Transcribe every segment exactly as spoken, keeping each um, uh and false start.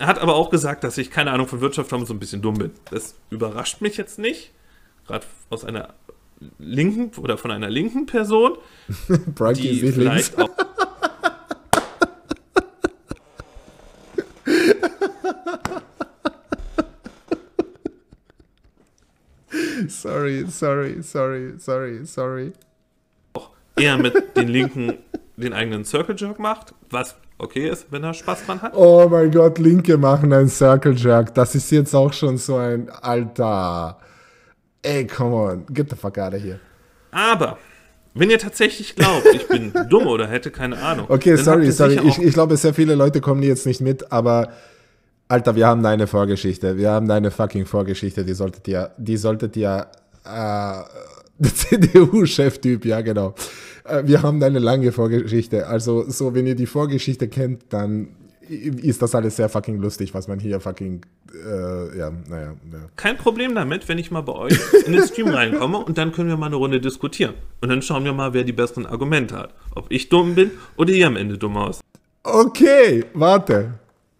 Er hat aber auch gesagt, dass ich keine Ahnung von Wirtschaft habe und so ein bisschen dumm bin. Das überrascht mich jetzt nicht. Gerade aus einer linken oder von einer linken Person, die vielleicht auch Sorry, sorry, sorry, sorry, sorry. auch eher mit den Linken den eigenen Circle Jerk macht, was okay ist, wenn er Spaß dran hat. Oh mein Gott, Linke machen einen Circle Jerk. Das ist jetzt auch schon so ein Alter. Ey, come on, get the fuck out of here. Aber wenn ihr tatsächlich glaubt, ich bin dumm oder hätte keine Ahnung. Okay, dann habt sorry, ihr sorry. sicher Ich, auch- ich glaube, sehr viele Leute kommen jetzt nicht mit, aber Alter, wir haben eine Vorgeschichte. Wir haben eine fucking Vorgeschichte. Die solltet ihr, die solltet ihr, äh, der C D U-Cheftyp, ja genau. Äh, wir haben eine lange Vorgeschichte. Also so, wenn ihr die Vorgeschichte kennt, dann ist das alles sehr fucking lustig, was man hier fucking, äh, ja, naja. Ja. Kein Problem damit, wenn ich mal bei euch in den Stream reinkomme und dann können wir mal eine Runde diskutieren. Und dann schauen wir mal, wer die besseren Argumente hat. Ob ich dumm bin oder ihr am Ende dumm aus. Okay, warte.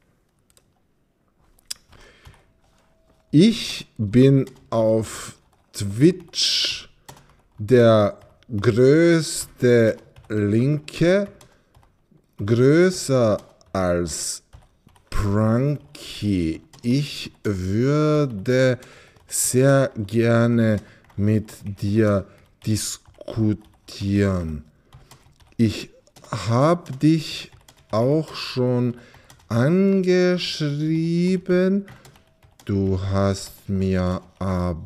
Ich bin auf Twitch der größte Linke, größer als Pranky. Ich würde sehr gerne mit dir diskutieren. Ich habe dich auch schon angeschrieben. Du hast mir aber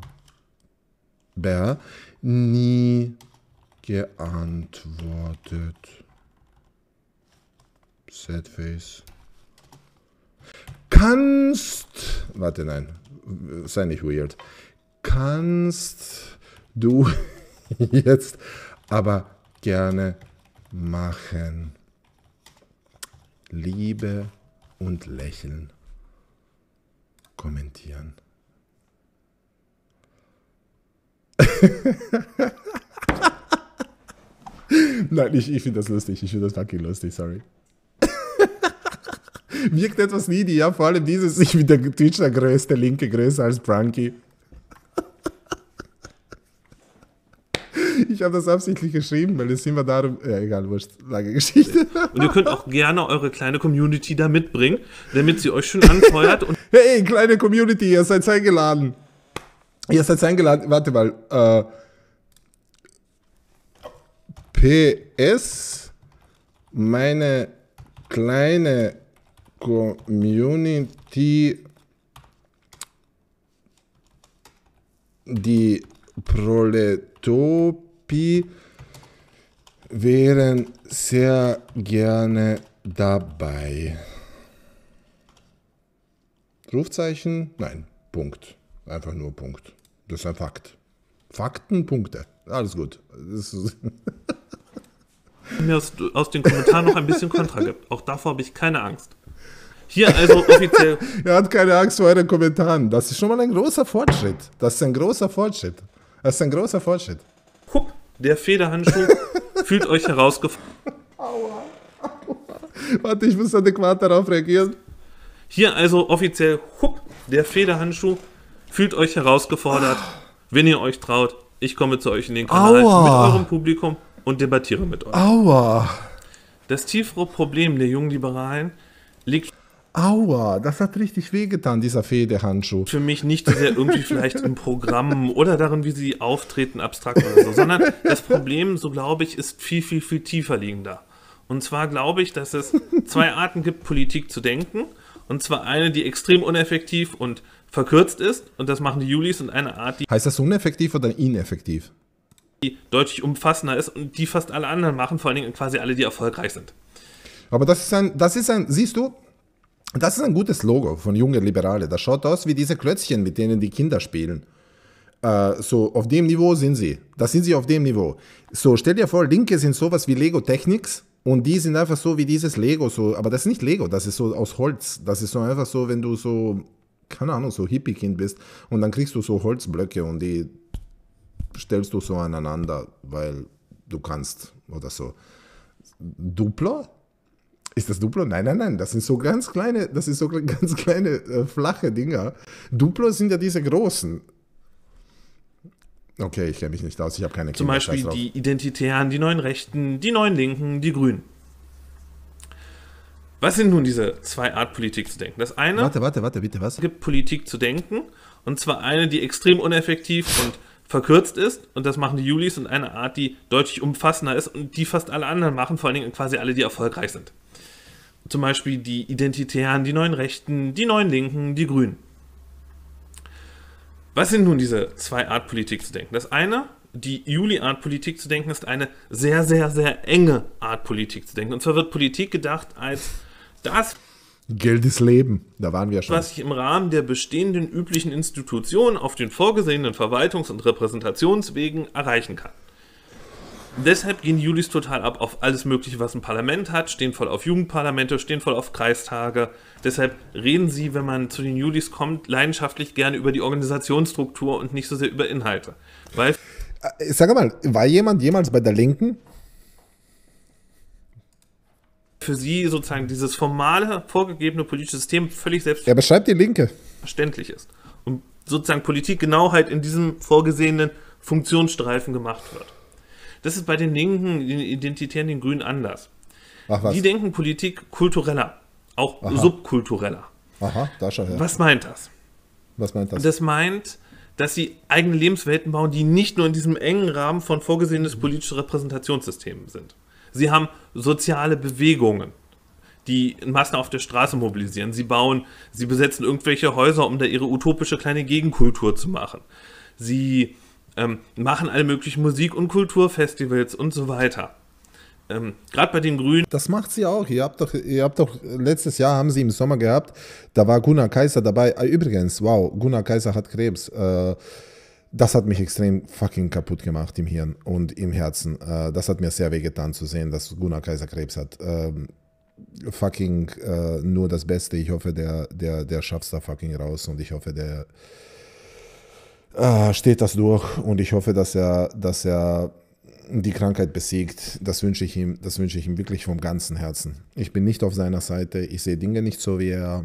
nie geantwortet. Sad face. Kannst, warte, nein, sei nicht weird. Kannst du jetzt aber gerne machen. Liebe und Lächeln. Kommentieren. Nein, ich, ich finde das lustig. Ich finde das fucking lustig, sorry. Wirkt etwas needy, ja, vor allem dieses, ich bin der Twitch der größte Linke, größer als Pranky. Ich habe das absichtlich geschrieben, weil es immer darum, ja egal, wurscht, lange Geschichte. Und ihr könnt auch gerne eure kleine Community da mitbringen, damit sie euch schön anfeuert. Und Hey, kleine Community, ihr seid eingeladen. Ihr seid eingeladen, warte mal. Äh, P S, meine kleine Community, die Proletopi, wären sehr gerne dabei. Rufzeichen? Nein, Punkt. Einfach nur Punkt. Das ist ein Fakt. Fakten, Punkte. Alles gut. Das ist mir aus, aus den Kommentaren noch ein bisschen Kontra gibt. Auch davor habe ich keine Angst. Hier also offiziell er hat keine Angst vor euren Kommentaren. Das ist schon mal ein großer Fortschritt. Das ist ein großer Fortschritt. Das ist ein großer Fortschritt. Hup, der Federhandschuh fühlt euch herausgefordert. Warte, ich muss adäquat darauf reagieren. Hier also offiziell, hup, der Federhandschuh fühlt euch herausgefordert. Wenn ihr euch traut, ich komme zu euch in den Kanal Aua. mit eurem Publikum und debattiere mit euch. Aua. Das tiefere Problem der jungen Liberalen liegt Aua, das hat richtig wehgetan, dieser Federhandschuh. für mich nicht so sehr irgendwie vielleicht im Programm oder darin, wie sie auftreten, abstrakt oder so, sondern das Problem, so glaube ich, ist viel, viel, viel tiefer liegender. Und zwar glaube ich, dass es zwei Arten gibt, Politik zu denken. Und zwar eine, die extrem uneffektiv und verkürzt ist, und das machen die Julis, und eine Art, die Heißt das uneffektiv oder ineffektiv? deutlich umfassender ist und die fast alle anderen machen, vor allen Dingen quasi alle, die erfolgreich sind. Aber das ist ein, das ist ein, siehst du, das ist ein gutes Logo von Junge Liberale. Das schaut aus wie diese Klötzchen, mit denen die Kinder spielen. Äh, so, auf dem Niveau sind sie. Das sind sie auf dem Niveau. So, stell dir vor, Linke sind sowas wie Lego Technics und die sind einfach so wie dieses Lego, so, aber das ist nicht Lego, das ist so aus Holz. Das ist so einfach so, wenn du so, keine Ahnung, so Hippie-Kind bist und dann kriegst du so Holzblöcke und die stellst du so aneinander, weil du kannst oder so. Duplo? Ist das Duplo? Nein, nein, nein. Das sind so ganz kleine, das ist so ganz kleine, äh, flache Dinger. Duplo sind ja diese großen. Okay, ich kenne mich nicht aus. Ich habe keine Zum Kinder, Beispiel scheiß drauf. die Identitären, die neuen Rechten, die neuen Linken, die Grünen. Was sind nun diese zwei Art Politik zu denken? Das eine Warte, warte, warte, bitte, was? gibt Politik zu denken, und zwar eine, die extrem uneffektiv und verkürzt ist, und das machen die Julis, und eine Art, die deutlich umfassender ist und die fast alle anderen machen, vor allen Dingen quasi alle, die erfolgreich sind. Zum Beispiel die Identitären, die neuen Rechten, die neuen Linken, die Grünen. Was sind nun diese zwei Art Politik zu denken? Das eine, die Juli-Art Politik zu denken, ist eine sehr, sehr, sehr enge Art Politik zu denken. Und zwar wird Politik gedacht als das, Geld ist Leben. Da waren wir schon. was ich im Rahmen der bestehenden üblichen Institutionen auf den vorgesehenen Verwaltungs- und Repräsentationswegen erreichen kann. Deshalb gehen die Julis total ab auf alles Mögliche, was ein Parlament hat, stehen voll auf Jugendparlamente, stehen voll auf Kreistage. Deshalb reden sie, wenn man zu den Julis kommt, leidenschaftlich gerne über die Organisationsstruktur und nicht so sehr über Inhalte. Weil Sag mal, war jemand jemals bei der Linken? für sie sozusagen dieses formale, vorgegebene politische System völlig Er beschreibt die Linke. selbstverständlich ist. Und sozusagen Politik genau halt in diesem vorgesehenen Funktionsstreifen gemacht wird. Das ist bei den Linken, den Identitären, den Grünen anders. Ach was. Die denken Politik kultureller, auch Aha. subkultureller. Aha, da schau her. Was meint das? Was meint das? Das meint, dass sie eigene Lebenswelten bauen, die nicht nur in diesem engen Rahmen von vorgesehenes politisches Repräsentationssystem sind. Sie haben soziale Bewegungen, die in Massen auf der Straße mobilisieren. Sie bauen, sie besetzen irgendwelche Häuser, um da ihre utopische kleine Gegenkultur zu machen. Sie ähm, machen alle möglichen Musik- und Kulturfestivals und so weiter. Ähm, Gerade bei den Grünen. Das macht sie auch. Ihr habt doch, ihr habt doch, letztes Jahr haben sie im Sommer gehabt, da war Gunnar Kaiser dabei. Ah, übrigens, wow, Gunnar Kaiser hat Krebs. Äh, das hat mich extrem fucking kaputt gemacht im Hirn und im Herzen. Äh, das hat mir sehr wehgetan zu sehen, dass Gunnar Kaiser Krebs hat. Ähm, fucking äh, nur das Beste. Ich hoffe, der, der, der schafft es da fucking raus und ich hoffe, der äh, steht das durch und ich hoffe, dass er, dass er die Krankheit besiegt. Das wünsche ich ihm, das wünsche ich ihm wirklich vom ganzen Herzen. Ich bin nicht auf seiner Seite, ich sehe Dinge nicht so wie er,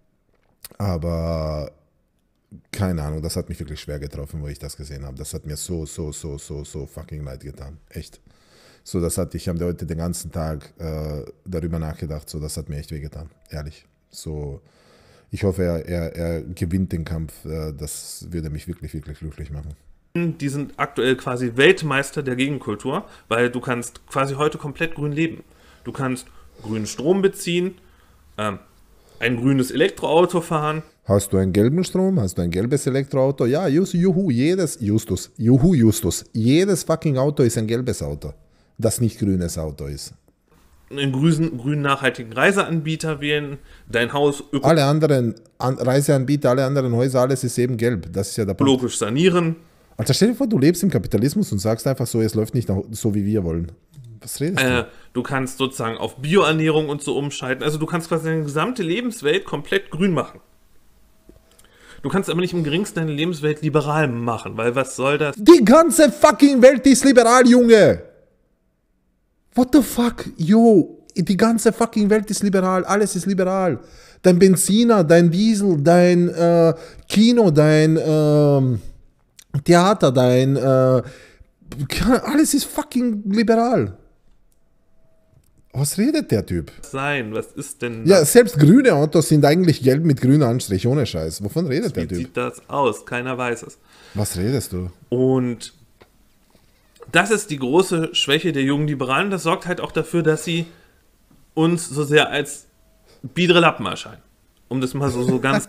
aber keine Ahnung, das hat mich wirklich schwer getroffen, wo ich das gesehen habe. Das hat mir so, so, so, so, so fucking leid getan. Echt. So, das hat, ich habe heute den ganzen Tag äh, darüber nachgedacht, so, das hat mir echt wehgetan. Ehrlich. So, ich hoffe, er, er, er gewinnt den Kampf. Äh, das würde mich wirklich, wirklich glücklich machen. Die sind aktuell quasi Weltmeister der Gegenkultur, weil du kannst quasi heute komplett grün leben. Du kannst grünen Strom beziehen, ähm, ein grünes Elektroauto fahren. Hast du einen gelben Strom? Hast du ein gelbes Elektroauto? Ja, just, juhu, jedes, Justus, juhu, Justus, jedes fucking Auto ist ein gelbes Auto, das nicht grünes Auto ist. Einen grünen, grünen nachhaltigen Reiseanbieter wählen, dein Haus öko- Alle anderen An Reiseanbieter, alle anderen Häuser, alles ist eben gelb. Das ist ja der Punkt. ökologisch sanieren. Also stell dir vor, du lebst im Kapitalismus und sagst einfach so, es läuft nicht nach, so, wie wir wollen. Was redest Äh, du? du kannst sozusagen auf Bioernährung und so umschalten. Also du kannst quasi deine gesamte Lebenswelt komplett grün machen. Du kannst aber nicht im geringsten deine Lebenswelt liberal machen, weil was soll das? Die ganze fucking Welt ist liberal, Junge! What the fuck? Yo, die ganze fucking Welt ist liberal, alles ist liberal. Dein Benziner, dein Diesel, dein äh, Kino, dein ähm, Theater, dein äh, alles ist fucking liberal. Was redet der Typ? Sein, was ist denn Ja, das? selbst grüne Autos sind eigentlich gelb mit grüner Anstrich, ohne Scheiß. Wovon redet der Wie Typ? sieht das aus? Keiner weiß es. Was redest du? Und das ist die große Schwäche der jungen Liberalen. Das sorgt halt auch dafür, dass sie uns so sehr als biedere Lappen erscheinen. Um das mal so, so ganz...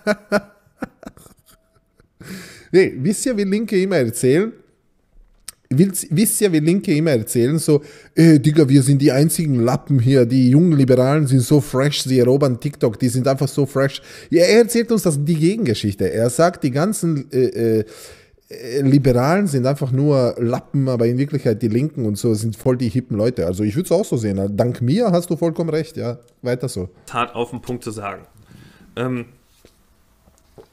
Nee, wisst ihr, wie Linke immer erzählen? Wisst, wisst ihr, wie Linke immer erzählen? So, äh, Digga, wir sind die einzigen Lappen hier, die jungen Liberalen sind so fresh, sie erobern TikTok, die sind einfach so fresh. Ja, er erzählt uns das die Gegengeschichte. Er sagt, die ganzen äh, äh, Liberalen sind einfach nur Lappen, aber in Wirklichkeit die Linken und so sind voll die hippen Leute. Also ich würde es auch so sehen. Dank mir hast du vollkommen recht, ja. Weiter so. hart auf den Punkt zu sagen. Ähm,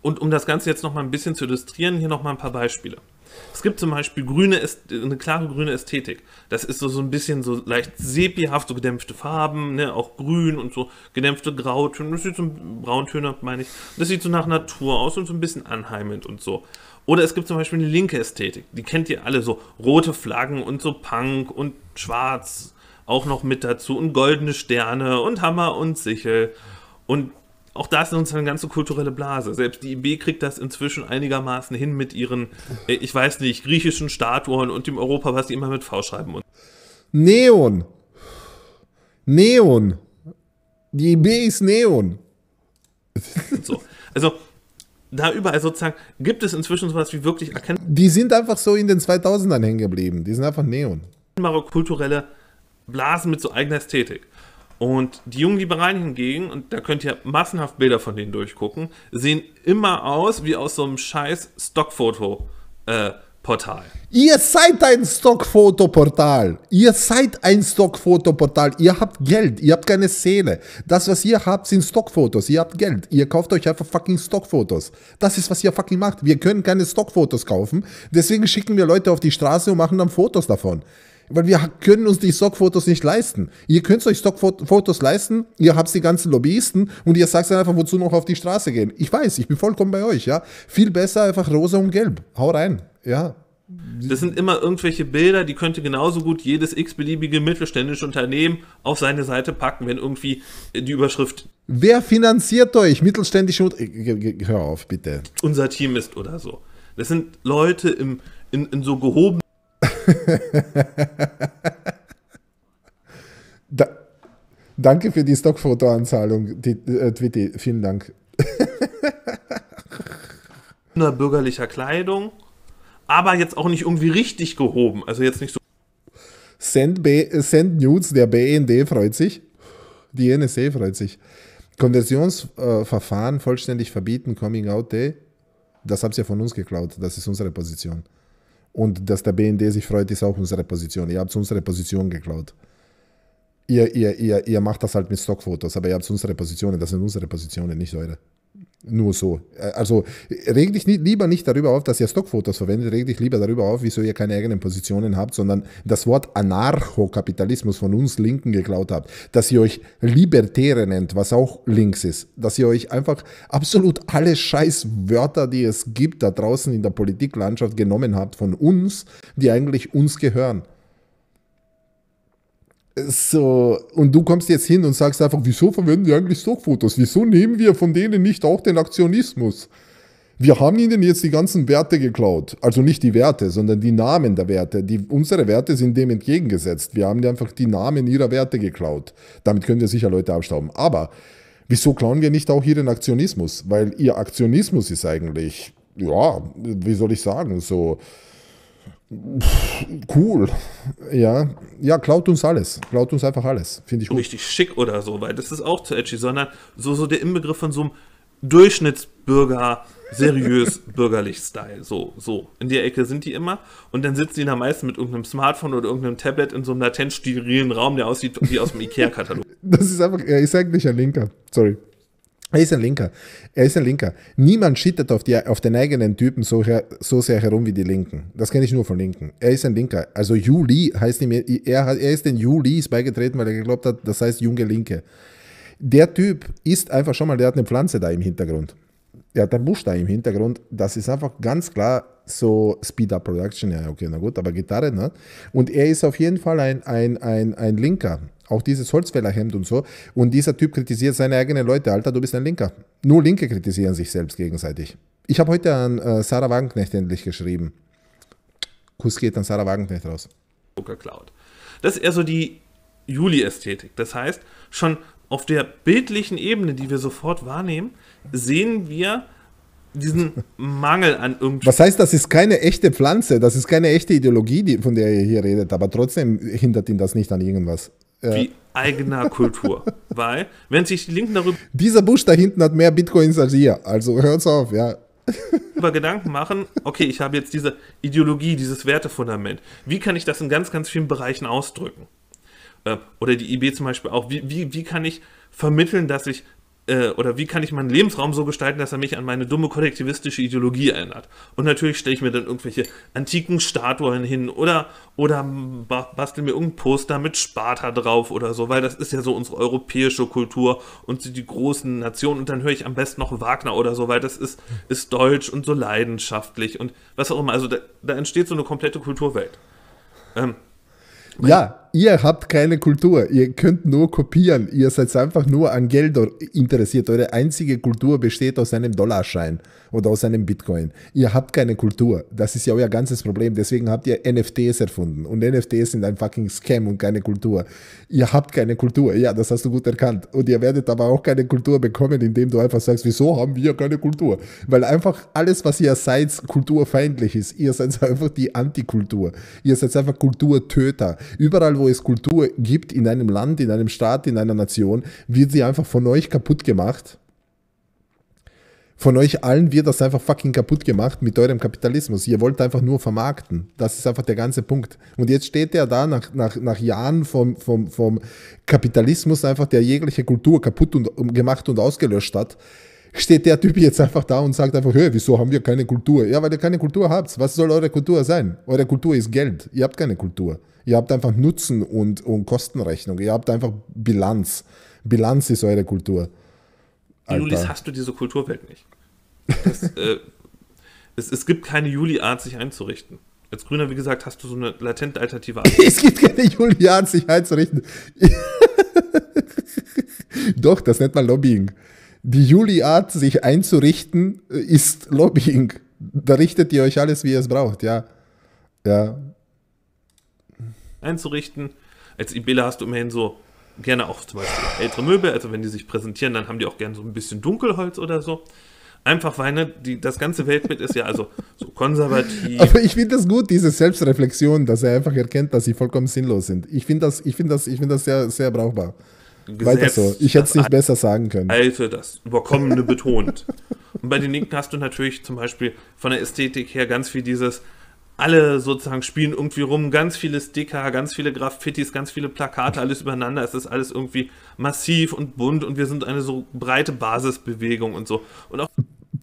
Und um das Ganze jetzt noch mal ein bisschen zu illustrieren, hier noch mal ein paar Beispiele. Es gibt zum Beispiel grüne, eine klare grüne Ästhetik. Das ist so, so ein bisschen so leicht sepihaft, so gedämpfte Farben, ne, auch grün und so gedämpfte Grautöne. Das sieht so, Brauntöne, meine ich. Das sieht so nach Natur aus und so ein bisschen anheimend und so. Oder es gibt zum Beispiel eine linke Ästhetik. Die kennt ihr alle, so rote Flaggen und so Punk und Schwarz auch noch mit dazu und goldene Sterne und Hammer und Sichel. Und auch da ist uns eine ganze kulturelle Blase. Selbst die I B kriegt das inzwischen einigermaßen hin mit ihren, ich weiß nicht, griechischen Statuen und dem Europa, was die immer mit V schreiben. Neon. Neon. Die I B ist Neon. Und so. Also, da überall sozusagen gibt es inzwischen sowas wie wirklich erkennbare Die sind einfach so in den zweitausendern hängen geblieben. Die sind einfach Neon. kulturelle Blasen mit so eigener Ästhetik. Und die jungen Liberalen hingegen, und da könnt ihr massenhaft Bilder von denen durchgucken, sehen immer aus wie aus so einem scheiß Stockfoto-Portal. Äh, Ihr seid ein Stockfotoportal. Ihr seid ein Stockfotoportal. Ihr habt Geld. Ihr habt keine Seele. Das, was ihr habt, sind Stockfotos. Ihr habt Geld. Ihr kauft euch einfach fucking Stockfotos. Das ist, was ihr fucking macht. Wir können keine Stockfotos kaufen. Deswegen schicken wir Leute auf die Straße und machen dann Fotos davon. Weil wir können uns die Stockfotos nicht leisten. Ihr könnt euch Stockfotos leisten, ihr habt die ganzen Lobbyisten und ihr sagt dann einfach, wozu noch auf die Straße gehen. Ich weiß, ich bin vollkommen bei euch, ja. Viel besser einfach rosa und gelb. Hau rein, ja. Das sind immer irgendwelche Bilder, die könnte genauso gut jedes x-beliebige mittelständische Unternehmen auf seine Seite packen, wenn irgendwie die Überschrift Wer finanziert euch? Mittelständische und hör auf, bitte. Unser Team ist oder so. Das sind Leute im, in, in so gehoben da, danke für die Stockfotoanzahlung, die, äh, Twitty, vielen Dank. bürgerlicher Kleidung, aber jetzt auch nicht irgendwie richtig gehoben, also jetzt nicht so. Send, B, Send Nudes, der B N D freut sich, die N S A freut sich. Konversionsverfahren äh, vollständig verbieten, Coming Out Day, das habt ihr von uns geklaut, das ist unsere Position. Und dass der B N D sich freut, ist auch unsere Position. Ihr habt unsere Position geklaut. Ihr, ihr, ihr, ihr macht das halt mit Stockfotos, aber ihr habt unsere Positionen. Das sind unsere Positionen, nicht eure. Nur so. Also reg dich nicht, lieber nicht darüber auf, dass ihr Stockfotos verwendet. Reg dich lieber darüber auf, wieso ihr keine eigenen Positionen habt, sondern das Wort Anarchokapitalismus von uns Linken geklaut habt. Dass ihr euch Libertäre nennt, was auch links ist. Dass ihr euch einfach absolut alle Scheißwörter, die es gibt da draußen in der Politiklandschaft genommen habt von uns, die eigentlich uns gehören. So, und du kommst jetzt hin und sagst einfach, wieso verwenden wir eigentlich Stockfotos? Wieso nehmen wir von denen nicht auch den Aktionismus? Wir haben ihnen jetzt die ganzen Werte geklaut. Also nicht die Werte, sondern die Namen der Werte. Die, unsere Werte sind dem entgegengesetzt. Wir haben einfach die Namen ihrer Werte geklaut. Damit können wir sicher Leute abstauben. Aber wieso klauen wir nicht auch ihren Aktionismus? Weil ihr Aktionismus ist eigentlich, ja, wie soll ich sagen, so cool. Ja, ja, klaut uns alles. Klaut uns einfach alles. Finde ich gut. Richtig schick oder so, weil das ist auch zu edgy, sondern so, so der Inbegriff von so einem Durchschnittsbürger, seriös bürgerlich Style. So, so. In der Ecke sind die immer. Und dann sitzen die da meistens mit irgendeinem Smartphone oder irgendeinem Tablet in so einem latent sterilen Raum, der aussieht wie aus dem Ikea-Katalog. Das ist einfach, er ist eigentlich ein Linker. Sorry. Er ist ein Linker. Er ist ein Linker. Niemand shittet auf, die, auf den eigenen Typen so, her, so sehr herum wie die Linken. Das kenne ich nur von Linken. Er ist ein Linker. Also Juli heißt ihm, er, er ist den Julis beigetreten, weil er geglaubt hat, das heißt junge Linke. Der Typ ist einfach schon mal, der hat eine Pflanze da im Hintergrund. Der hat einen Busch da im Hintergrund. Das ist einfach ganz klar so Speed-Up-Production. Ja, okay, na gut, aber Gitarre, ne? Und er ist auf jeden Fall ein, ein, ein, ein Linker. Auch dieses Holzfällerhemd und so. Und dieser Typ kritisiert seine eigenen Leute. Alter, du bist ein Linker. Nur Linke kritisieren sich selbst gegenseitig. Ich habe heute an äh, Sarah Wagenknecht endlich geschrieben. Kuss geht an Sarah Wagenknecht raus. Geklaut. Das ist eher so die Juli-Ästhetik. Das heißt, schon auf der bildlichen Ebene, die wir sofort wahrnehmen, sehen wir diesen Mangel an irgendwie. Was heißt, das ist keine echte Pflanze, das ist keine echte Ideologie, die, von der ihr hier redet, aber trotzdem hindert ihn das nicht an irgendwas. Wie eigener Kultur. Weil, wenn sich die Linken darüber. Dieser Busch da hinten hat mehr Bitcoins als ihr, also hört's auf, ja. Über Gedanken machen, okay, ich habe jetzt diese Ideologie, dieses Wertefundament. Wie kann ich das in ganz, ganz vielen Bereichen ausdrücken? Oder die I B zum Beispiel auch. Wie, wie, wie kann ich vermitteln, dass ich äh, oder wie kann ich meinen Lebensraum so gestalten, dass er mich an meine dumme kollektivistische Ideologie erinnert. Und natürlich stelle ich mir dann irgendwelche antiken Statuen hin oder, oder bastel mir irgendein Poster mit Sparta drauf oder so, weil das ist ja so unsere europäische Kultur und die großen Nationen. Und dann höre ich am besten noch Wagner oder so, weil das ist, ist deutsch und so leidenschaftlich und was auch immer. Also da, da entsteht so eine komplette Kulturwelt. Ähm, Ja, ihr habt keine Kultur, ihr könnt nur kopieren, ihr seid einfach nur an Geld interessiert. Eure einzige Kultur besteht aus einem Dollarschein oder aus einem Bitcoin. Ihr habt keine Kultur, das ist ja euer ganzes Problem, deswegen habt ihr N F Ts erfunden und N F Ts sind ein fucking Scam und keine Kultur. Ihr habt keine Kultur, ja, das hast du gut erkannt und ihr werdet aber auch keine Kultur bekommen, indem du einfach sagst, wieso haben wir keine Kultur? Weil einfach alles, was ihr seid, kulturfeindlich ist. Ihr seid einfach die Antikultur. Ihr seid einfach Kulturtöter. Überall, wo es Kultur gibt, in einem Land, in einem Staat, in einer Nation, wird sie einfach von euch kaputt gemacht. Von euch allen wird das einfach fucking kaputt gemacht mit eurem Kapitalismus. Ihr wollt einfach nur vermarkten. Das ist einfach der ganze Punkt. Und jetzt steht der da nach, nach, nach Jahren vom, vom, vom Kapitalismus einfach, der jegliche Kultur kaputt und, gemacht und ausgelöscht hat, steht der Typ jetzt einfach da und sagt einfach, hey, wieso haben wir keine Kultur? Ja, weil ihr keine Kultur habt. Was soll eure Kultur sein? Eure Kultur ist Geld. Ihr habt keine Kultur. Ihr habt einfach Nutzen und, und Kostenrechnung. Ihr habt einfach Bilanz. Bilanz ist eure Kultur. Alter. Julis, hast du diese Kulturwelt nicht. Das, äh, es, es gibt keine Juli-Art, sich einzurichten. Als Grüner, wie gesagt, hast du so eine latent alternative Art. Es gibt keine Juli-Art, sich einzurichten. Doch, das nennt man Lobbying. Die Juli-Art, sich einzurichten, ist Lobbying. Da richtet ihr euch alles, wie ihr es braucht, ja. Ja. Einzurichten. Als IBler hast du immerhin so gerne auch zum Beispiel ältere Möbel, also wenn die sich präsentieren, dann haben die auch gerne so ein bisschen Dunkelholz oder so. Einfach weil ne, die, das ganze Weltbild ist ja also so konservativ. Aber ich finde das gut, diese Selbstreflexion, dass er einfach erkennt, dass sie vollkommen sinnlos sind. Ich finde das, ich find das, ich find das sehr, sehr brauchbar. Gesetz, weiter so. Ich hätte es nicht besser sagen können. Alte, das Überkommene betont. Und bei den Linken hast du natürlich zum Beispiel von der Ästhetik her ganz viel dieses, alle sozusagen spielen irgendwie rum, ganz viele Sticker, ganz viele Graffitis, ganz viele Plakate, alles übereinander. Es ist alles irgendwie massiv und bunt und wir sind eine so breite Basisbewegung und so. Und auch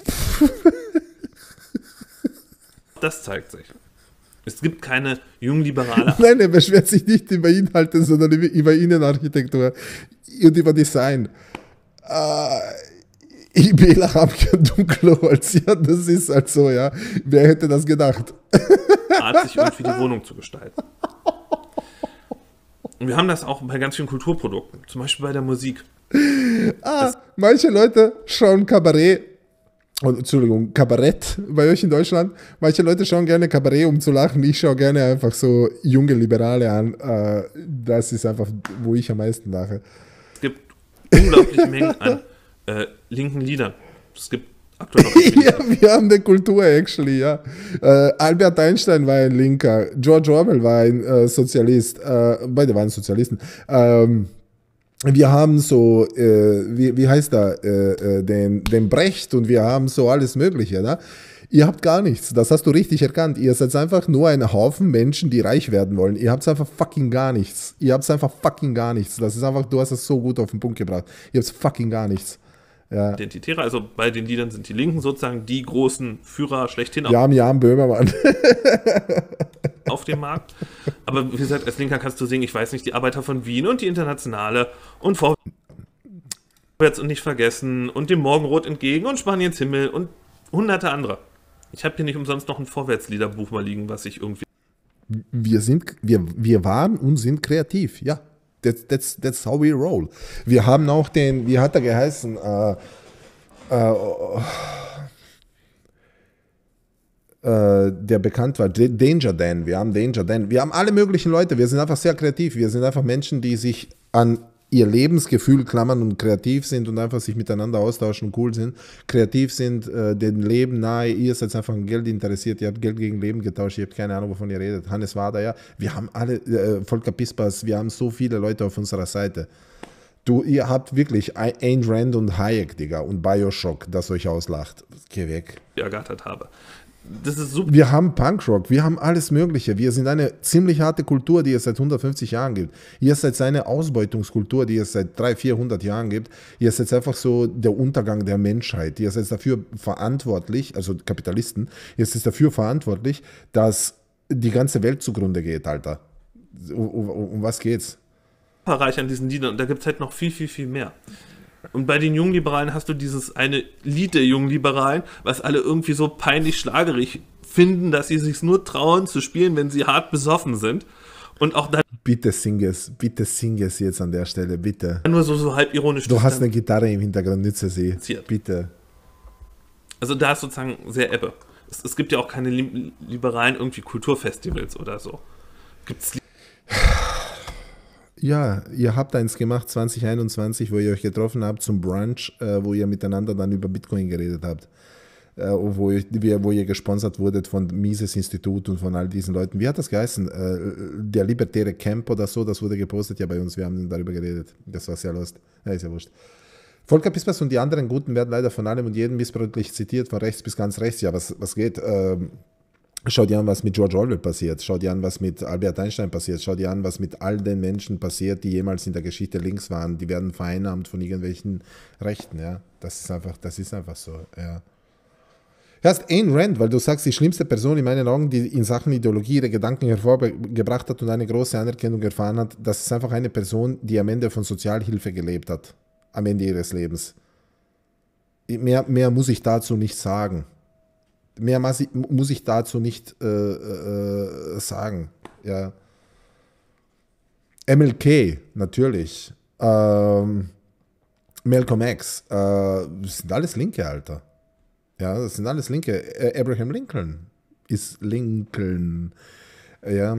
das zeigt sich. Es gibt keine jungliberale... Nein, er beschwert sich nicht über Inhalte, sondern über, über Innenarchitektur und über Design. Äh, IBler haben kein Dunkelholz. Ja, das ist halt so, ja. Wer hätte das gedacht? Art, sich irgendwie die Wohnung zu gestalten. Und wir haben das auch bei ganz vielen Kulturprodukten. Zum Beispiel bei der Musik. Ah, das manche Leute schauen Kabarett, oh, Entschuldigung, Kabarett bei euch in Deutschland. Manche Leute schauen gerne Kabarett, um zu lachen. Ich schaue gerne einfach so junge Liberale an. Äh, das ist einfach, wo ich am meisten lache. Es gibt unglaubliche Mengen an äh, linken Liedern. Es gibt aktuell noch ja, wir haben eine Kultur, actually, ja. Äh, Albert Einstein war ein Linker, George Orwell war ein äh, Sozialist, äh, beide waren Sozialisten. Ähm, wir haben so, äh, wie, wie heißt er, äh, den, den Brecht und wir haben so alles Mögliche, ne? Ihr habt gar nichts, das hast du richtig erkannt. Ihr seid einfach nur ein Haufen Menschen, die reich werden wollen. Ihr habt einfach fucking gar nichts. Ihr habt einfach fucking gar nichts. Das ist einfach, du hast es so gut auf den Punkt gebracht. Ihr habt fucking gar nichts. Ja. Identitäre, also bei den Liedern sind die Linken sozusagen die großen Führer schlechthin Wir haben Jan Böhmermann auf dem Markt. Aber wie gesagt, als Linker kannst du singen, ich weiß nicht, die Arbeiter von Wien und die Internationale und Vorwärts und nicht vergessen und dem Morgenrot entgegen und Spaniens Himmel und hunderte andere. Ich habe hier nicht umsonst noch ein Vorwärtsliederbuch mal liegen, was ich irgendwie... Wir sind, wir, wir waren und sind kreativ, ja. That's, that's, that's how we roll. Wir haben auch den, wie hat er geheißen? Äh, äh, äh, der bekannt war, Danger Dan. Wir haben Danger Dan. Wir haben alle möglichen Leute. Wir sind einfach sehr kreativ. Wir sind einfach Menschen, die sich an ihr Lebensgefühl klammern und kreativ sind und einfach sich miteinander austauschen und cool sind. Kreativ sind, äh, dem Leben nahe. Ihr seid einfach an Geld interessiert. Ihr habt Geld gegen Leben getauscht. Ihr habt keine Ahnung, wovon ihr redet. Hannes Wader, ja. Wir haben alle, äh, Volker Pispers, wir haben so viele Leute auf unserer Seite. Du, ihr habt wirklich Ayn Rand und Hayek, Digga, und Bioshock, das euch auslacht. Geh weg. ergattert habe. das ist super. Wir haben Punkrock, wir haben alles Mögliche. Wir sind eine ziemlich harte Kultur, die es seit hundertfünfzig Jahren gibt. Ihr seid eine Ausbeutungskultur, die es seit dreihundert, vierhundert Jahren gibt. Ihr seid einfach so der Untergang der Menschheit. Ihr seid dafür verantwortlich, also Kapitalisten, ihr seid dafür verantwortlich, dass die ganze Welt zugrunde geht, Alter. Um, um, um was geht's? Reich an diesen Liedern und da gibt es halt noch viel, viel, viel mehr. Und bei den Jungliberalen hast du dieses eine Lied der Jungliberalen, was alle irgendwie so peinlich schlagerig finden, dass sie sich nur trauen zu spielen, wenn sie hart besoffen sind. Und auch dann Bitte sing es, bitte sing es jetzt an der Stelle, bitte. nur so, so halb ironisch. Du hast eine Gitarre im Hintergrund, nütze sie. Passiert. Bitte. Also da ist sozusagen sehr Ebbe. Es, es gibt ja auch keine li liberalen irgendwie Kulturfestivals oder so. Gibt's Ja, ihr habt eins gemacht zwanzig einundzwanzig, wo ihr euch getroffen habt zum Brunch, äh, wo ihr miteinander dann über Bitcoin geredet habt. Äh, wo, ihr, wo ihr gesponsert wurdet von Mises Institut und von all diesen Leuten. Wie hat das geheißen? Äh, der Libertäre Camp oder so, das wurde gepostet ja bei uns. Wir haben darüber geredet. Das war sehr lustig. Ja, ist ja wurscht. Volker Pispers und die anderen Guten werden leider von allem und jedem missbräuchlich zitiert, von rechts bis ganz rechts. Ja, was, was geht? Ähm, Schau dir an, was mit George Orwell passiert. Schau dir an, was mit Albert Einstein passiert. Schau dir an, was mit all den Menschen passiert, die jemals in der Geschichte links waren. Die werden vereinnahmt von irgendwelchen Rechten. Ja, das ist einfach, das ist einfach so. Ja. Du hast Ayn Rand, weil du sagst, die schlimmste Person in meinen Augen, die in Sachen Ideologie ihre Gedanken hervorgebracht hat und eine große Anerkennung erfahren hat. Das ist einfach eine Person, die am Ende von Sozialhilfe gelebt hat. Am Ende ihres Lebens. Mehr, mehr muss ich dazu nicht sagen. Mehr muss ich dazu nicht äh, äh, sagen. Ja. M L K, natürlich. Ähm, Malcolm X. Äh, das sind alles Linke, Alter. Ja, das sind alles Linke. Äh, Abraham Lincoln ist Lincoln. Ja.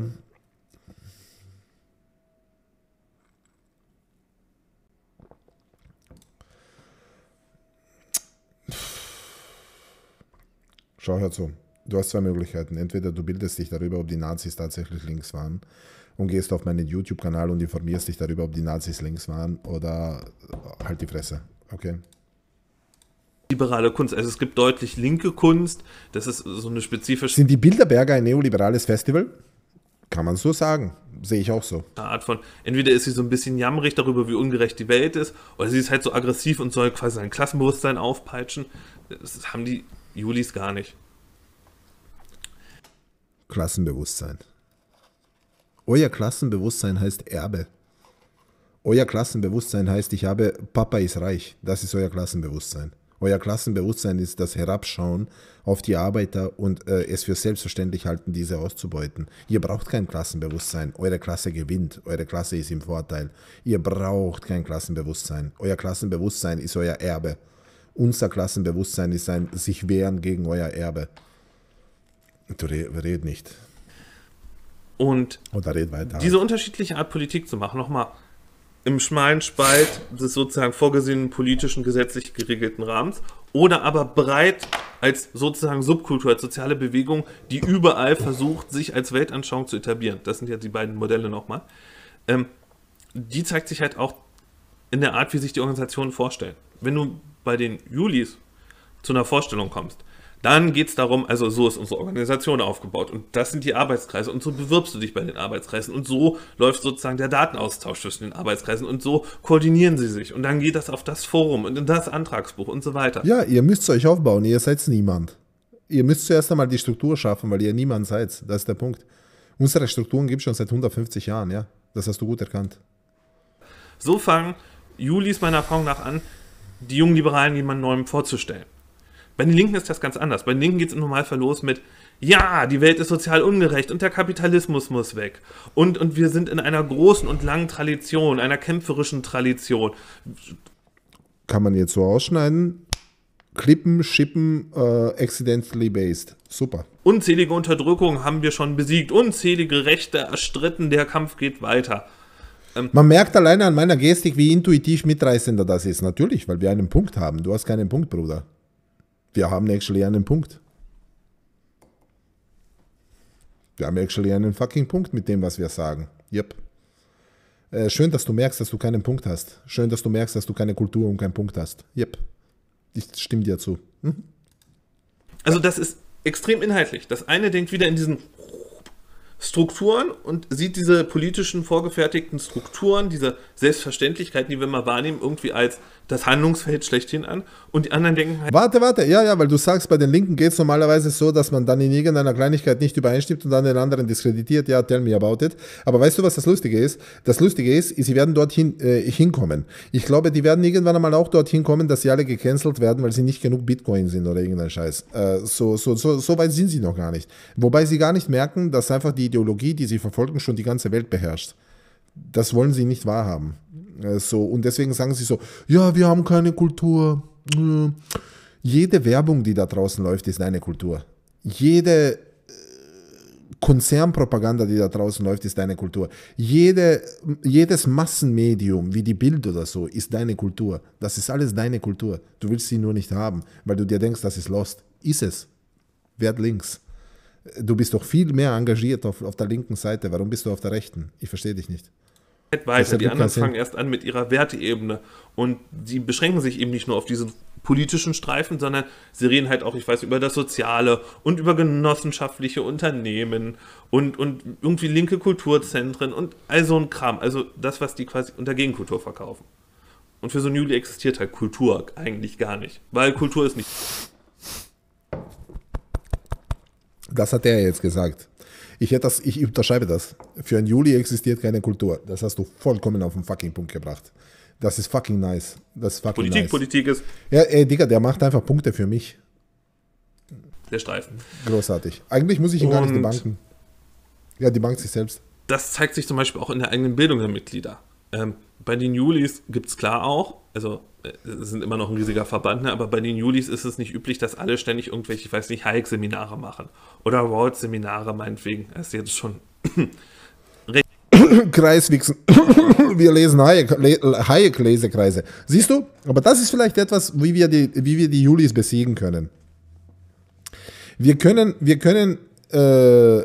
Schau her zu. Du hast zwei Möglichkeiten. Entweder du bildest dich darüber, ob die Nazis tatsächlich links waren und gehst auf meinen YouTube-Kanal und informierst dich darüber, ob die Nazis links waren, oder halt die Fresse. Okay? liberale Kunst. Also es gibt deutlich linke Kunst. Das ist so eine spezifische Sind die Bilderberger ein neoliberales Festival? Kann man so sagen. Sehe ich auch so. Art von, entweder ist sie so ein bisschen jammerig darüber, wie ungerecht die Welt ist, oder sie ist halt so aggressiv und soll quasi sein Klassenbewusstsein aufpeitschen. Das haben die Julis gar nicht. Klassenbewusstsein. Euer Klassenbewusstsein heißt Erbe. Euer Klassenbewusstsein heißt, ich habe, Papa ist reich. Das ist euer Klassenbewusstsein. Euer Klassenbewusstsein ist das Herabschauen auf die Arbeiter und äh, es für selbstverständlich halten, diese auszubeuten. Ihr braucht kein Klassenbewusstsein. Eure Klasse gewinnt. Eure Klasse ist im Vorteil. Ihr braucht kein Klassenbewusstsein. Euer Klassenbewusstsein ist euer Erbe. Unser Klassenbewusstsein ist ein sich wehren gegen euer Erbe. Du red, red nicht. Und Oder red weiter. diese unterschiedliche Art Politik zu machen, nochmal im schmalen Spalt des sozusagen vorgesehenen politischen, gesetzlich geregelten Rahmens, oder aber breit als sozusagen Subkultur, als soziale Bewegung, die überall versucht, sich als Weltanschauung zu etablieren. Das sind ja die beiden Modelle nochmal. Ähm, die zeigt sich halt auch in der Art, wie sich die Organisationen vorstellen. Wenn du bei den Julis zu einer Vorstellung kommst, dann geht es darum, also so ist unsere Organisation aufgebaut und das sind die Arbeitskreise und so bewirbst du dich bei den Arbeitskreisen und so läuft sozusagen der Datenaustausch zwischen den Arbeitskreisen und so koordinieren sie sich und dann geht das auf das Forum und in das Antragsbuch und so weiter. Ja, ihr müsst euch aufbauen, ihr seid niemand. Ihr müsst zuerst einmal die Struktur schaffen, weil ihr niemand seid. Das ist der Punkt. Unsere Strukturen gibt es schon seit hundertfünfzig Jahren, ja. Das hast du gut erkannt. So fangen Julis meiner Erfahrung nach an, die jungen Liberalen jemand Neuem vorzustellen. Bei den Linken ist das ganz anders. Bei den Linken geht es im Normalfall los mit, ja, die Welt ist sozial ungerecht und der Kapitalismus muss weg. Und, und wir sind in einer großen und langen Tradition, einer kämpferischen Tradition. Kann man jetzt so ausschneiden. Klippen, Schippen, äh, accidentally based. Super. Unzählige Unterdrückungen haben wir schon besiegt, unzählige Rechte erstritten, der Kampf geht weiter. Man merkt alleine an meiner Gestik, wie intuitiv mitreißender das ist. Natürlich, weil wir einen Punkt haben. Du hast keinen Punkt, Bruder. Wir haben actually einen Punkt. Wir haben actually einen fucking Punkt mit dem, was wir sagen. Yep. Äh, schön, dass du merkst, dass du keinen Punkt hast. Schön, dass du merkst, dass du keine Kultur und keinen Punkt hast. Yep. Ich stimme dir zu. Hm? Also das ist extrem inhaltlich. Das eine denkt wieder in diesen Strukturen und sieht diese politischen vorgefertigten Strukturen, diese Selbstverständlichkeiten, die wir mal wahrnehmen, irgendwie als das Handlungsfeld schlechthin an. Und die anderen denken halt... Warte, warte, ja, ja, weil du sagst, bei den Linken geht es normalerweise so, dass man dann in irgendeiner Kleinigkeit nicht übereinstimmt und dann den anderen diskreditiert. Ja, tell me about it. Aber weißt du, was das Lustige ist? Das Lustige ist, sie werden dorthin äh, hinkommen. Ich glaube, die werden irgendwann einmal auch dorthin kommen, dass sie alle gecancelt werden, weil sie nicht genug Bitcoin sind oder irgendein Scheiß. Äh, so, so, so, so weit sind sie noch gar nicht. Wobei sie gar nicht merken, dass einfach die Ideologie, die sie verfolgen, schon die ganze Welt beherrscht. Das wollen sie nicht wahrhaben. So, und deswegen sagen sie so, ja, wir haben keine Kultur. Jede Werbung, die da draußen läuft, ist eine Kultur. Jede Konzernpropaganda, die da draußen läuft, ist deine Kultur. Jede, jedes Massenmedium, wie die Bild oder so, ist deine Kultur. Das ist alles deine Kultur. Du willst sie nur nicht haben, weil du dir denkst, das ist lost. Ist es. Werd links. Du bist doch viel mehr engagiert auf, auf der linken Seite. Warum bist du auf der rechten? Ich verstehe dich nicht. Weiter. Die anderen fangen erst an mit ihrer Werteebene und sie beschränken sich eben nicht nur auf diesen politischen Streifen, sondern sie reden halt auch, ich weiß, über das Soziale und über genossenschaftliche Unternehmen und, und irgendwie linke Kulturzentren und all so ein Kram. Also das, was die quasi unter Gegenkultur verkaufen. Und für so ein Juli existiert halt Kultur eigentlich gar nicht, weil Kultur ist nicht... Das hat er jetzt gesagt. Ich, hätte das, ich unterschreibe das. Für einen Juli existiert keine Kultur. Das hast du vollkommen auf den fucking Punkt gebracht. Das ist fucking nice. Das ist fucking Politik, nice. Politik ist... Ja, ey, Digga, der macht einfach Punkte für mich. Der Streifen. Großartig. Eigentlich muss ich ihn Und gar nicht debanken. Ja, die bankt sich selbst. Das zeigt sich zum Beispiel auch in der eigenen Bildung der Mitglieder. Ähm, bei den Julis gibt es klar auch, also es sind immer noch ein riesiger Verband, ne, aber bei den Julis ist es nicht üblich, dass alle ständig irgendwelche, ich weiß nicht, Hayek-Seminare machen. Oder Rawls-Seminare meinetwegen. Das ist jetzt schon recht. Kreiswichsen. Wir lesen Hayek-Lesekreise. Siehst du? Aber das ist vielleicht etwas, wie wir die, wie wir die Julis besiegen können. Wir können, wir können äh,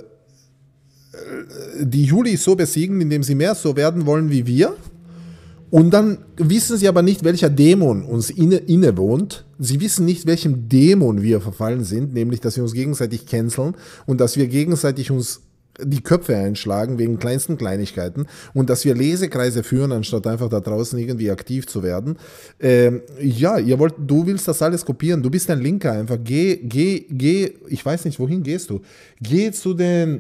die Julis so besiegen, indem sie mehr so werden wollen wie wir. Und dann wissen sie aber nicht, welcher Dämon uns inne, inne wohnt. Sie wissen nicht, welchem Dämon wir verfallen sind, nämlich, dass wir uns gegenseitig canceln und dass wir gegenseitig uns die Köpfe einschlagen wegen kleinsten Kleinigkeiten und dass wir Lesekreise führen, anstatt einfach da draußen irgendwie aktiv zu werden. Ähm, ja, ihr wollt, du willst das alles kopieren. Du bist ein Linker einfach. Geh, geh, geh, ich weiß nicht, wohin gehst du? Geh zu den,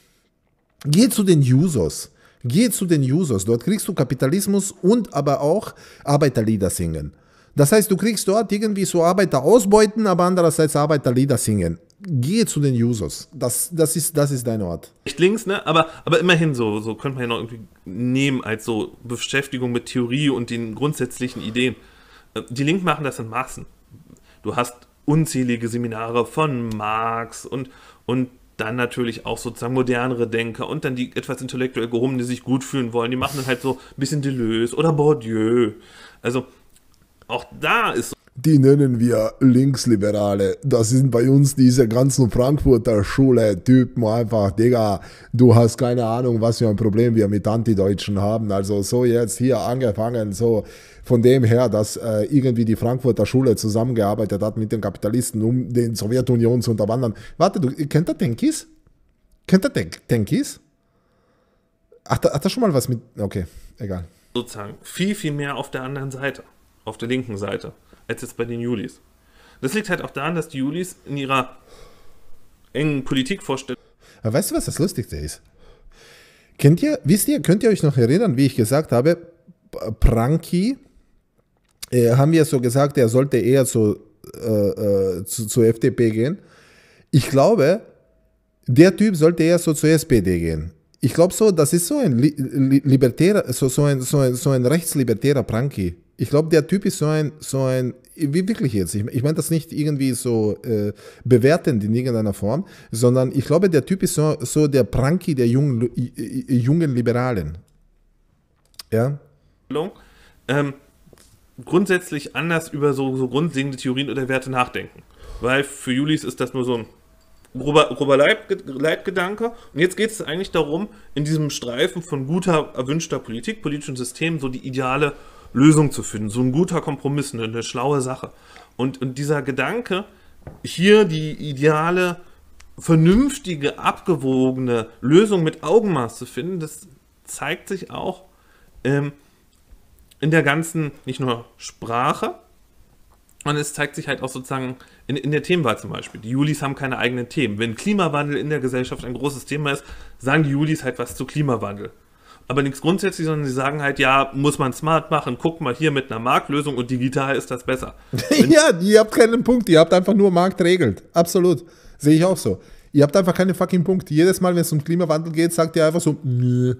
geh zu den Users. Geh zu den Users, dort kriegst du Kapitalismus und aber auch Arbeiterlieder singen. Das heißt, du kriegst dort irgendwie so Arbeiter ausbeuten, aber andererseits Arbeiterlieder singen. Geh zu den Users, das, das, ist, das ist dein Ort. Nicht links, ne? aber, aber immerhin so, so könnte man ja noch irgendwie nehmen als so Beschäftigung mit Theorie und den grundsätzlichen Ideen. Die Linken machen das in Massen. Du hast unzählige Seminare von Marx und, und dann natürlich auch sozusagen modernere Denker und dann die etwas intellektuell gehobenen, die sich gut fühlen wollen, die machen dann halt so ein bisschen Deleuze oder Bourdieu. Also auch da ist so. Die nennen wir Linksliberale. Das sind bei uns diese ganzen Frankfurter Schule-Typen einfach, Digga, du hast keine Ahnung, was für ein Problem wir mit Antideutschen haben. Also so jetzt hier angefangen, so von dem her, dass äh, irgendwie die Frankfurter Schule zusammengearbeitet hat mit den Kapitalisten, um den Sowjetunion zu unterwandern. Warte, du kennt der Tenkis? Kennt der Ten- Tenkis? Ach, da, hat er schon mal was mit... Okay, egal. Sozusagen viel, viel mehr auf der anderen Seite, auf der linken Seite, als jetzt bei den Julis. Das liegt halt auch daran, dass die Julis in ihrer engen Politikvorstellung... Aber weißt du, was das Lustigste ist? Kennt ihr, wisst ihr, könnt ihr euch noch erinnern, wie ich gesagt habe, Pranki, äh, haben wir so gesagt, er sollte eher zu, äh, äh, zu, zur F D P gehen. Ich glaube, der Typ sollte eher so zur S P D gehen. Ich glaube so, das ist so ein Li- Li- libertärer, so, so, ein, so, ein, so ein rechtslibertärer Pranki. Ich glaube, der Typ ist so ein, so ein, wie wirklich jetzt, ich, ich meine das nicht irgendwie so äh, bewertend in irgendeiner Form, sondern ich glaube, der Typ ist so, so der Pranki der jungen, jungen Liberalen. Ja? Ähm, grundsätzlich anders über so, so grundlegende Theorien oder Werte nachdenken. Weil für Julis ist das nur so ein grober, grober Leib, Leitgedanke. Und jetzt geht es eigentlich darum, in diesem Streifen von guter, erwünschter Politik, politischen Systemen, so die ideale Lösung zu finden. So ein guter Kompromiss, eine, eine schlaue Sache. Und, und dieser Gedanke hier die ideale, vernünftige, abgewogene Lösung mit Augenmaß zu finden, das zeigt sich auch ähm, in der ganzen, nicht nur Sprache, und es zeigt sich halt auch sozusagen in, in der Themenwahl zum Beispiel. Die Julis haben keine eigenen Themen. Wenn Klimawandel in der Gesellschaft ein großes Thema ist, sagen die Julis halt was zu Klimawandel. Aber nichts grundsätzlich, sondern sie sagen halt, ja, muss man smart machen, guck mal hier mit einer Marktlösung und digital ist das besser. Ja, ihr habt keinen Punkt, ihr habt einfach nur Markt regelt. Absolut. Sehe ich auch so. Ihr habt einfach keine fucking Punkte. Jedes Mal, wenn es um Klimawandel geht, sagt ihr einfach so, nö.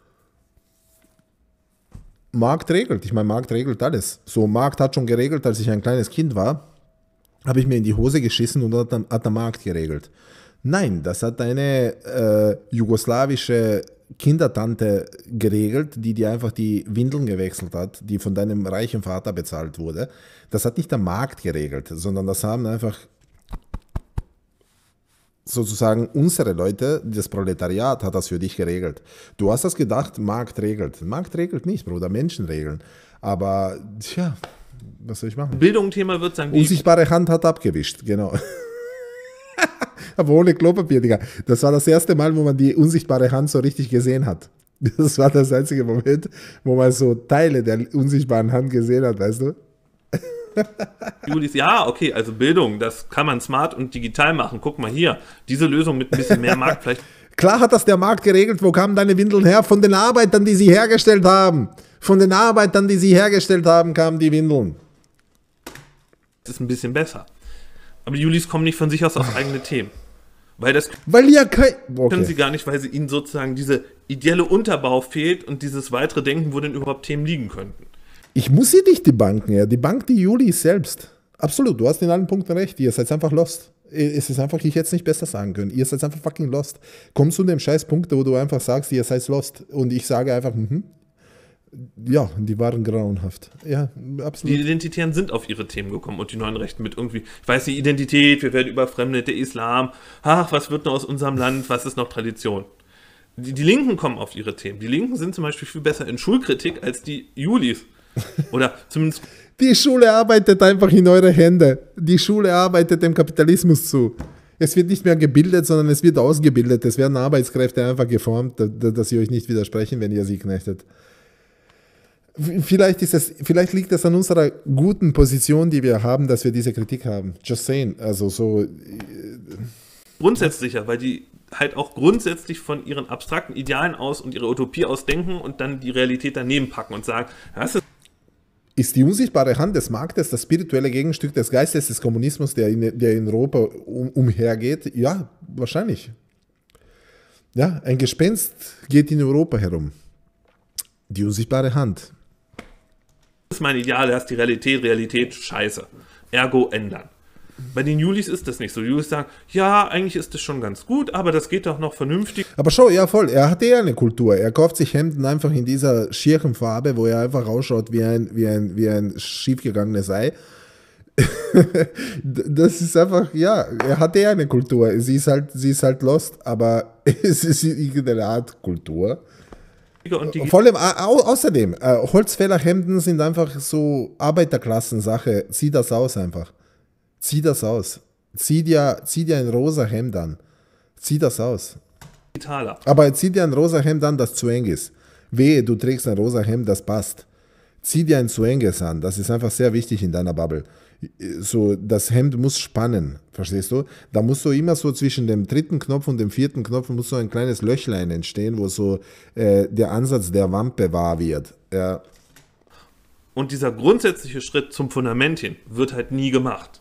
Markt regelt. Ich meine, Markt regelt alles. So, Markt hat schon geregelt, als ich ein kleines Kind war, habe ich mir in die Hose geschissen und hat, hat der Markt geregelt. Nein, das hat eine äh, jugoslawische Kindertante geregelt, die dir einfach die Windeln gewechselt hat, die von deinem reichen Vater bezahlt wurde. Das hat nicht der Markt geregelt, sondern das haben einfach sozusagen unsere Leute, das Proletariat hat das für dich geregelt. Du hast das gedacht, Markt regelt. Markt regelt nicht, Bruder, Menschen regeln. Aber, tja, was soll ich machen? Bildung-Thema wird sagen, die unsichtbare Hand hat abgewischt, genau. Aber ohne Klopapier, Digga. Das war das erste Mal, wo man die unsichtbare Hand so richtig gesehen hat. Das war das einzige Moment, wo man so Teile der unsichtbaren Hand gesehen hat, weißt du? Julis, ja, okay, also Bildung, das kann man smart und digital machen. Guck mal hier, diese Lösung mit ein bisschen mehr Markt vielleicht. Klar hat das der Markt geregelt. Wo kamen deine Windeln her? Von den Arbeitern, die sie hergestellt haben. Von den Arbeitern, die sie hergestellt haben, kamen die Windeln. Das ist ein bisschen besser. Aber die Julis kommen nicht von sich aus auf eigene Themen. Weil das Weil ja kein... können Okay. sie gar nicht, weil sie ihnen sozusagen diese ideelle Unterbau fehlt und dieses weitere Denken, wo denn überhaupt Themen liegen könnten. Ich muss sie nicht die Banken, ja. Die Bank, die Juli ist selbst. Absolut, du hast in allen Punkten recht. Ihr seid einfach lost. Es ist einfach, ich hätte es nicht besser sagen können. Ihr seid einfach fucking lost. Kommst du zu dem Scheißpunkt, wo du einfach sagst, ihr seid lost. Und ich sage einfach, mhm. Ja, die waren grauenhaft. Ja, absolut. Die Identitären sind auf ihre Themen gekommen und die neuen Rechten mit irgendwie, ich weiß nicht, Identität, wir werden überfremdet, der Islam, ach, was wird noch aus unserem Land, was ist noch Tradition? Die, die Linken kommen auf ihre Themen. Die Linken sind zum Beispiel viel besser in Schulkritik als die Julis. Oder zumindest... Die Schule arbeitet einfach in eure Hände. Die Schule arbeitet dem Kapitalismus zu. Es wird nicht mehr gebildet, sondern es wird ausgebildet. Es werden Arbeitskräfte einfach geformt, dass sie euch nicht widersprechen, wenn ihr sie knechtet. Vielleicht, ist es, vielleicht liegt es an unserer guten Position, die wir haben, dass wir diese Kritik haben. Just saying. Also so. Grundsätzlicher, weil die halt auch grundsätzlich von ihren abstrakten Idealen aus und ihrer Utopie aus denken und dann die Realität daneben packen und sagen, das ist Ist die unsichtbare Hand des Marktes das spirituelle Gegenstück des Geistes des Kommunismus, der in, der in Europa um, umhergeht? Ja, wahrscheinlich. Ja, ein Gespenst geht in Europa herum. Die unsichtbare Hand. Das ist mein Ideal, da ist die Realität, Realität, scheiße. Ergo ändern. Bei den Julis ist das nicht so. Die Julis sagen, ja, eigentlich ist das schon ganz gut, aber das geht doch noch vernünftig. Aber schau, ja voll, er hat eh eine Kultur. Er kauft sich Hemden einfach in dieser schieren Farbe, wo er einfach ausschaut wie ein, wie ein, wie ein schiefgegangenes Ei. Das ist einfach, ja, er hat eh eine Kultur. Sie ist halt, sie ist halt lost, aber es ist irgendeine Art Kultur. Und die Vor allem, au außerdem, äh, Holzfällerhemden sind einfach so Arbeiterklassensache. Zieh das aus einfach. Zieh das aus. Zieh dir, zieh dir ein rosa Hemd an. Zieh das aus. digitaler. Aber zieh dir ein rosa Hemd an, das zu eng ist. Wehe, du trägst ein rosa Hemd, das passt. Zieh dir ein zu enges an. Das ist einfach sehr wichtig in deiner Bubble. So, das Hemd muss spannen, verstehst du? Da muss so immer so zwischen dem dritten Knopf und dem vierten Knopf muss so ein kleines Löchlein entstehen, wo so äh, der Ansatz der Wampe wahr wird. Ja. Und dieser grundsätzliche Schritt zum Fundament hin wird halt nie gemacht.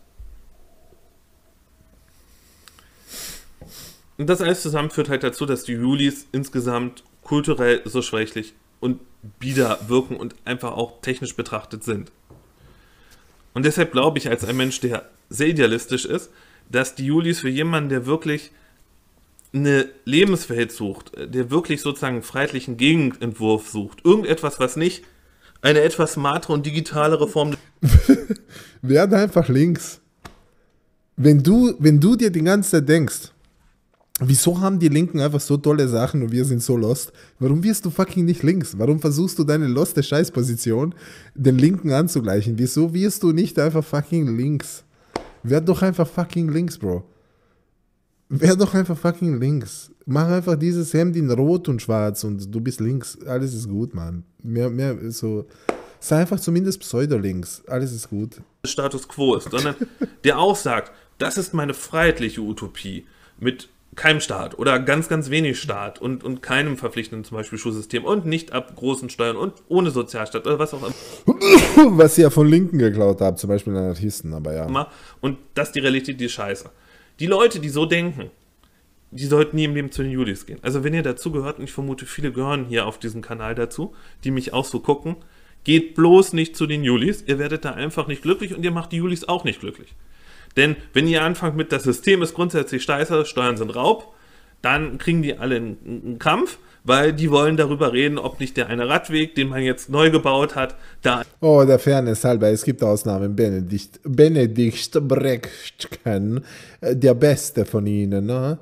Und das alles zusammen führt halt dazu, dass die Julis insgesamt kulturell so schwächlich und bieder wirken und einfach auch technisch betrachtet sind. Und deshalb glaube ich, als ein Mensch, der sehr idealistisch ist, dass die Julis für jemanden, der wirklich eine Lebenswelt sucht, der wirklich sozusagen einen freiheitlichen Gegenentwurf sucht, irgendetwas, was nicht eine etwas smartere und digitalere Form... Werd einfach links. Wenn du, wenn du dir die ganze Zeit denkst, wieso haben die Linken einfach so tolle Sachen und wir sind so lost? Warum wirst du fucking nicht links? Warum versuchst du deine loste Scheißposition den Linken anzugleichen? Wieso wirst du nicht einfach fucking links? Werd doch einfach fucking links, Bro. Werd doch einfach fucking links. Mach einfach dieses Hemd in rot und schwarz und du bist links. Alles ist gut, Mann. Mehr, mehr so. Sei einfach zumindest pseudo-links. Alles ist gut. Status quo ist, sondern der auch sagt, das ist meine freiheitliche Utopie mit keinem Staat oder ganz, ganz wenig Staat und, und keinem verpflichtenden zum Beispiel Schulsystem und nicht ab großen Steuern und ohne Sozialstaat oder was auch Was ihr ja von Linken geklaut habt, zum Beispiel Anarchisten, aber ja. immer. Und das ist die Realität, die ist scheiße. Die Leute, die so denken, die sollten nie im Leben zu den Julis gehen. Also wenn ihr dazu gehört, und ich vermute, viele gehören hier auf diesem Kanal dazu, die mich auch so gucken, geht bloß nicht zu den Julis. Ihr werdet da einfach nicht glücklich und ihr macht die Julis auch nicht glücklich. Denn wenn ihr anfangt mit, das System ist grundsätzlich scheiße, Steuern sind Raub, dann kriegen die alle einen, einen Krampf, weil die wollen darüber reden, ob nicht der eine Radweg, den man jetzt neu gebaut hat, da... Oh, der Fairness halber, es gibt Ausnahmen. Benedikt, Benedikt Brechtken, der Beste von ihnen, ne?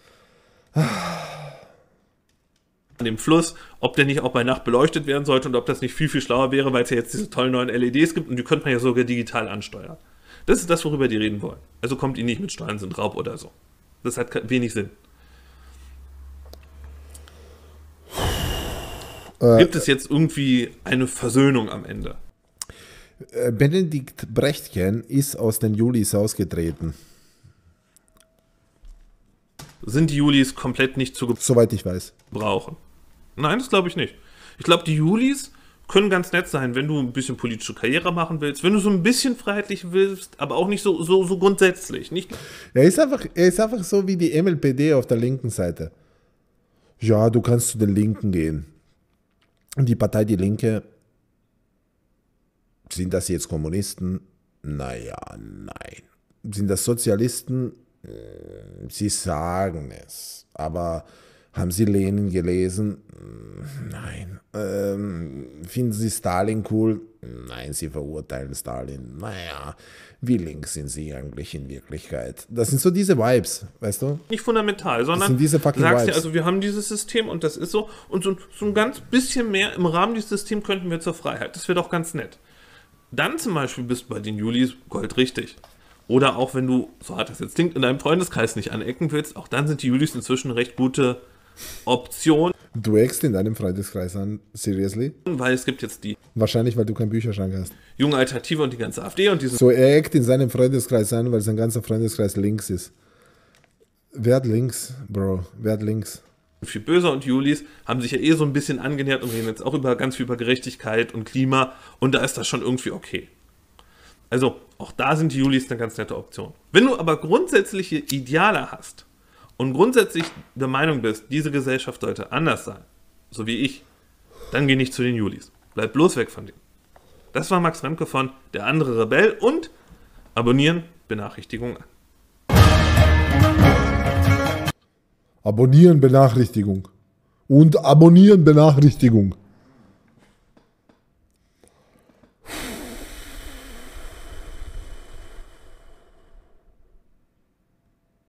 an dem Fluss, ob der nicht auch bei Nacht beleuchtet werden sollte und ob das nicht viel, viel schlauer wäre, weil es ja jetzt diese tollen neuen L E Ds gibt und die könnte man ja sogar digital ansteuern. Das ist das, worüber die reden wollen. Also kommt ihr nicht mit Steuern sind Raub oder so. Das hat wenig Sinn. Äh, Gibt es jetzt irgendwie eine Versöhnung am Ende? Benedikt Brechtken ist aus den Julis ausgetreten. Sind die Julis komplett nicht zu Soweit ich weiß. gebrauchen? Nein, das glaube ich nicht. Ich glaube, die Julis können ganz nett sein, wenn du ein bisschen politische Karriere machen willst, wenn du so ein bisschen freiheitlich willst, aber auch nicht so, so, so grundsätzlich. Nicht er, ist einfach, er ist einfach so wie die M L P D auf der linken Seite. Ja, du kannst zu den Linken gehen. Und die Partei Die Linke, sind das jetzt Kommunisten? Naja, nein. Sind das Sozialisten? Sie sagen es. Aber haben Sie Lenin gelesen? Nein. Ähm, finden Sie Stalin cool? Nein, Sie verurteilen Stalin. Naja, wie links sind Sie eigentlich in Wirklichkeit? Das sind so diese Vibes, weißt du? nicht fundamental, sondern Das sind diese fucking sagst dir, Vibes. also wir haben dieses System und das ist so und so, so ein ganz bisschen mehr im Rahmen dieses Systems könnten wir zur Freiheit. Das wäre doch ganz nett. Dann zum Beispiel bist du bei den Julis goldrichtig. Oder auch wenn du, so hart das jetzt klingt, in deinem Freundeskreis nicht anecken willst, auch dann sind die Julis inzwischen eine recht gute Option, Du eckst in deinem Freundeskreis an, seriously? weil es gibt jetzt die Wahrscheinlich, weil du keinen Bücherschrank hast. junge Alternative und die ganze AfD und diese So, er eckt in seinem Freundeskreis an, weil sein ganzer Freundeskreis links ist. Wer hat links, Bro? Wer hat links? viel böser und Julis haben sich ja eh so ein bisschen angenähert und reden jetzt auch über ganz viel über Gerechtigkeit und Klima und da ist das schon irgendwie okay. Also auch da sind die Julis eine ganz nette Option. Wenn du aber grundsätzliche Ideale hast und grundsätzlich der Meinung bist, diese Gesellschaft sollte anders sein, so wie ich, dann geh nicht zu den Julis. Bleib bloß weg von denen. Das war Max Remke von Der andere Rebell und abonnieren, Benachrichtigung an. Abonnieren, Benachrichtigung. Und abonnieren, Benachrichtigung.